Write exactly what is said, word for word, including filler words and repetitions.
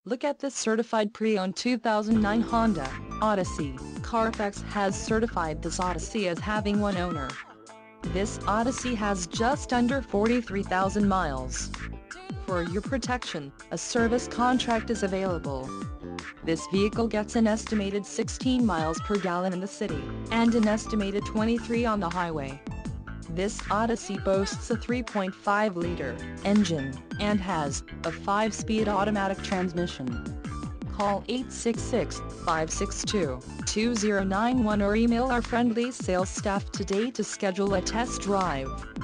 Look at this certified pre-owned two thousand nine Honda Odyssey. Carfax has certified this Odyssey as having one owner. This Odyssey has just under forty-three thousand miles. For your protection, a service contract is available. This vehicle gets an estimated sixteen miles per gallon in the city, and an estimated twenty-three on the highway. This Odyssey boasts a three point five liter engine, and has a five speed automatic transmission. Call eight six six, five six two, two zero nine one or email our friendly sales staff today to schedule a test drive.